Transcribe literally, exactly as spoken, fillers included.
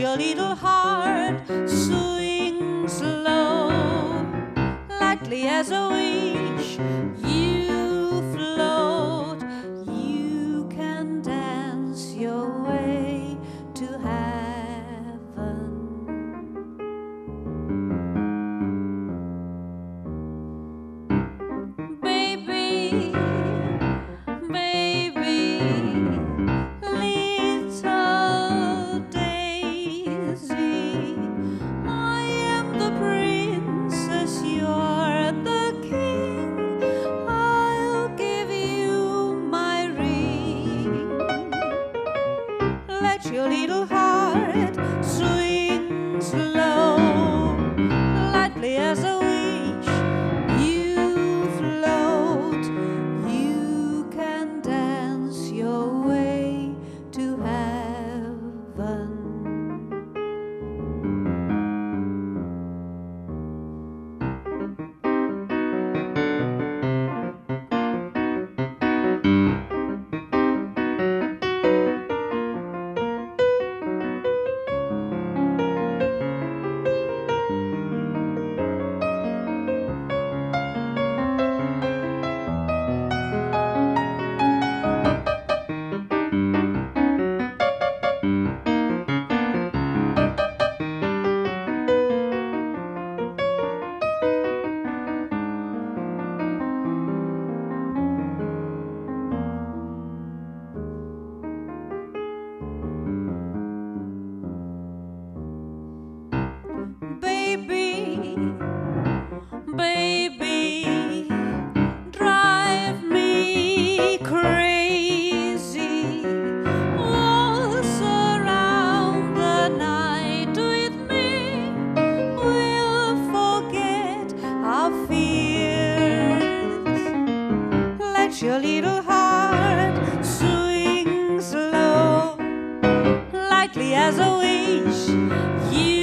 your little heart swing slow, lightly as a wish you float. You can dance your way to heaven. Baby, baby, little daisy, I am the princess, you're the king. I'll give you my ring. Let your little heart swing slow, lightly as a wish you float. You can dance your way to heaven. Baby, baby, drive me crazy. Waltz around the night with me. We'll forget our fears. Let your little heart swing slow, lightly as a wish you